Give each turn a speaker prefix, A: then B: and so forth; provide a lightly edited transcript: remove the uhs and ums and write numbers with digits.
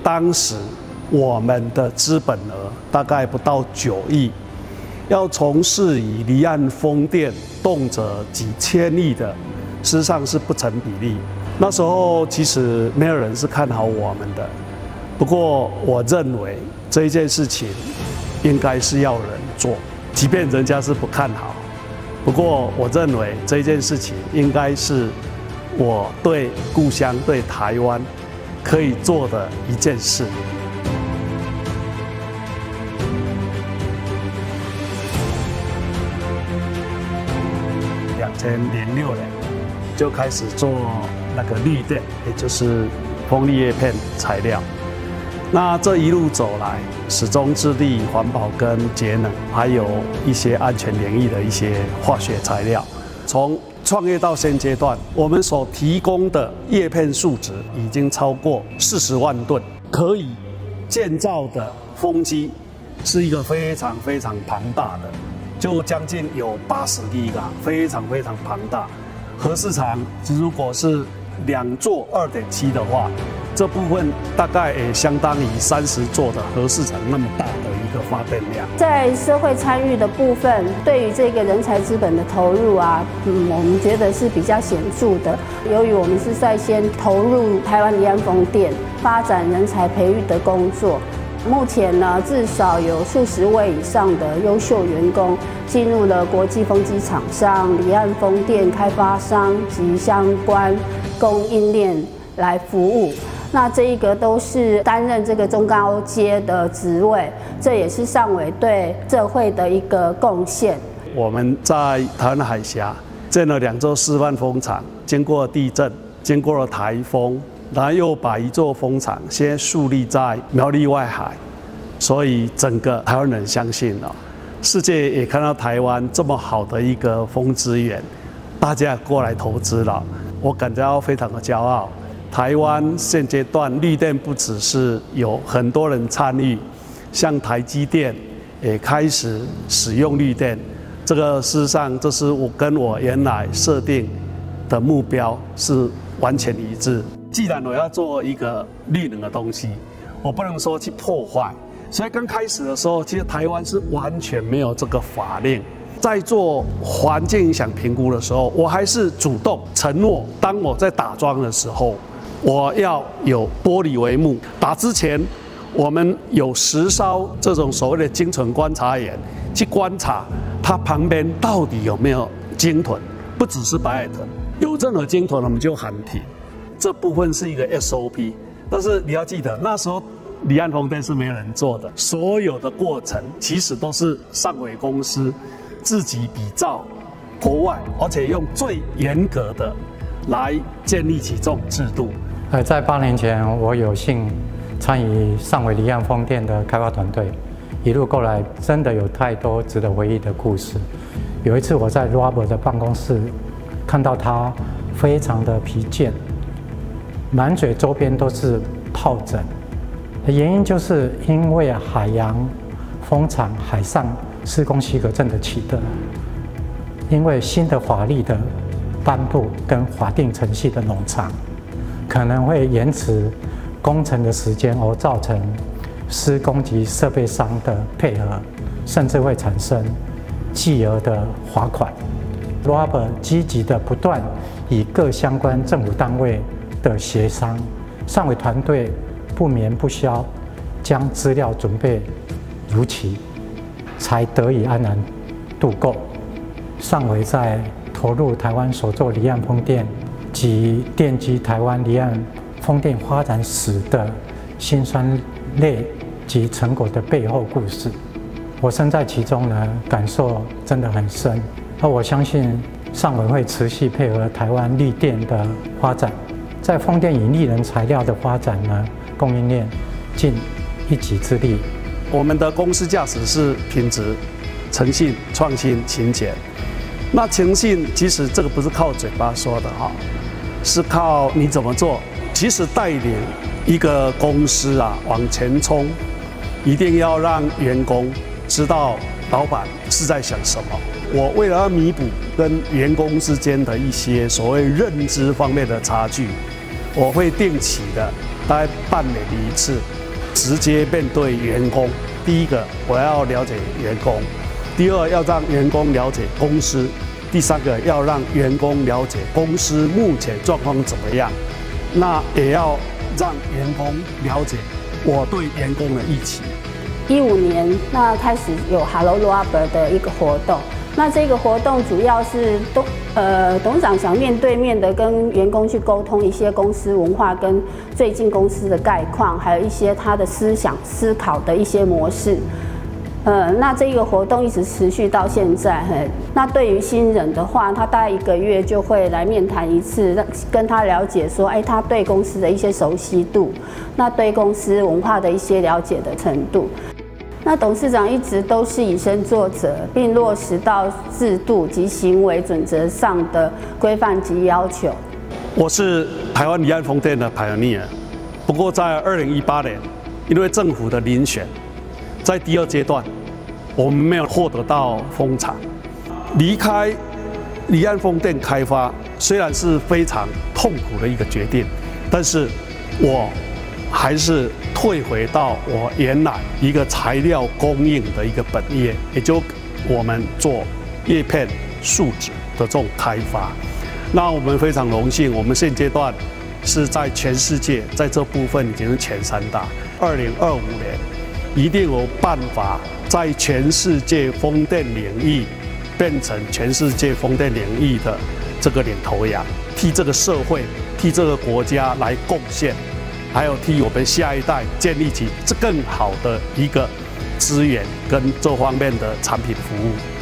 A: 当时我们的资本额大概不到9亿，要从事以离岸风电动辄几千亿的，事实上是不成比例。那时候其实没有人是看好我们的，不过我认为这一件事情应该是要人做，即便人家是不看好。不过我认为这一件事情应该是我对故乡、对台湾可以做的一件事。2006年就开始做那个绿电，也就是风力叶片材料。那这一路走来，始终致力环保跟节能，还有一些安全领域的一些化学材料。从创业到现阶段，我们所提供的叶片数值已经超过40万吨，可以建造的风机是一个非常非常庞大的，就将近有80亿个，非常非常庞大。核市场如果是2座2.7的话，这部分大概也相当于30座的核市场那么大的一个发电量。
B: 在社会参与的部分，对于这个人才资本的投入啊，我们觉得是比较显著的。由于我们是率先投入台湾离岸风电，发展人才培育的工作。目前呢，至少有数十位以上的优秀员工进入了国际风机厂商、离岸风电开发商及相关供应链来服务。那这一个都是担任这个中高阶的职位，这也是上委对社会的一个贡献。
A: 我们在台湾海峡建了2座示范风场，经过地震，经过了台风，然后又把1座风场先树立在苗栗外海，所以整个台湾人相信了，世界也看到台湾这么好的一个风资源，大家过来投资了，我感到非常的骄傲。台湾现阶段绿电不只是有很多人参与，像台积电也开始使用绿电，这个事实上这是我跟我原来设定的目标是完全一致。既然我要做一个绿能的东西，我不能说去破坏，所以刚开始的时候，其实台湾是完全没有这个法令。在做环境影响评估的时候，我还是主动承诺，当我在打桩的时候，我要有玻璃帷幕。打之前，我们有10艘这种所谓的精准观察员去观察它旁边到底有没有鲸豚，不只是白海豚，有任何鲸豚我们就喊停。这部分是一个 SOP， 但是你要记得，那时候离岸风电是没有人做的，所有的过程其实都是上委公司自己比照国外，而且用最严格的来建立起这种制度。
C: 在8年前，我有幸参与上委离岸风电的开发团队，一路过来，真的有太多值得回忆的故事。有一次我在 Robert 的办公室看到他非常的疲倦，满嘴周边都是疱疹，原因就是因为海洋风场海上施工许可证的取得，因为新的法律的颁布跟法定程序的冗长，可能会延迟工程的时间，而造成施工及设备商的配合，甚至会产生巨额的罚款。Robert 积极的不断与各相关政府单位的协商，上委团队不眠不休，将资料准备如期，才得以安然度过。上委在投入台湾首座离岸风电及奠基台湾离岸风电发展史的辛酸泪及成果的背后故事，我身在其中呢，感受真的很深。而我相信上委会持续配合台湾绿电的发展，在风电与绿能材料的发展呢，供应链尽一己之力。
A: 我们的公司价值是品质、诚信、创新、勤俭。那诚信其实这个不是靠嘴巴说的哈，是靠你怎么做。其实带领一个公司啊往前冲，一定要让员工知道老板是在想什么。我为了要弥补跟员工之间的一些所谓认知方面的差距，我会定期的大概半年一次，直接面对员工。第一个，我要了解员工；第二，要让员工了解公司；第三个，要让员工了解公司目前状况怎么样。那也要让员工了解我对员工的预期。
B: 15年，那开始有 Hello Rubber 的一个活动。那这个活动主要是董事长想面对面的跟员工去沟通一些公司文化跟最近公司的概况，还有一些他的思考的一些模式。那这个活动一直持续到现在。那对于新人的话，他大概1个月就会来面谈一次，跟他了解说，他对公司的一些熟悉度，那对公司文化的一些了解的程度。那董事长一直都是以身作则，并落实到制度及行为准则上的规范及要求。
A: 我是台湾离岸风电的 pioneer， 不过在2018年，因为政府的遴选，在第2阶段，我们没有获得到风场。离开离岸风电开发虽然是非常痛苦的一个决定，但是我还是退回到我原来一个材料供应的一个本业，也就我们做叶片树脂的这种开发。那我们非常荣幸，我们现阶段是在全世界在这部分已经是前3大。2025年一定有办法在全世界风电领域变成全世界风电领域的这个领头羊，替这个社会、替这个国家来贡献。还有替我们下一代建立起更好的一个资源跟这方面的产品服务。